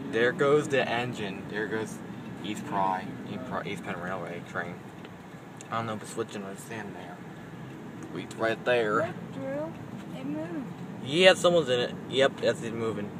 There goes the engine. There goes East Penn Railroad train. I don't know if it's switching or standing there. It's right there. Look, Drew. It moved. Yeah, someone's in it. Yep, that's it moving.